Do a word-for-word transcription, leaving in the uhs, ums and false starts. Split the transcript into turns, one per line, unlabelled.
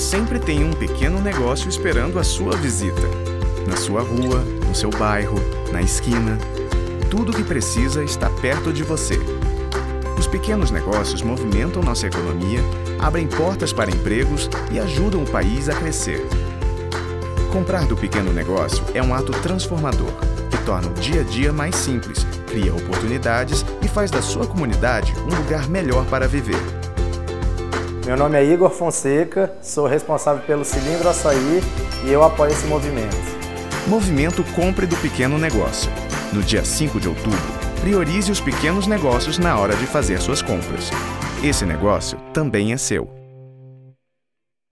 sempre tem um pequeno negócio esperando a sua visita. Na sua rua, no seu bairro, na esquina. Tudo o que precisa está perto de você. Os pequenos negócios movimentam nossa economia, abrem portas para empregos e ajudam o país a crescer. Comprar do pequeno negócio é um ato transformador, que torna o dia a dia mais simples, cria oportunidades e faz da sua comunidade um lugar melhor para viver.
Meu nome é Igor Fonseca, sou responsável pelo Cilindro Açaí e eu apoio esse movimento.
Movimento Compre do Pequeno Negócio. No dia cinco de outubro, priorize os pequenos negócios na hora de fazer suas compras. Esse negócio também é seu.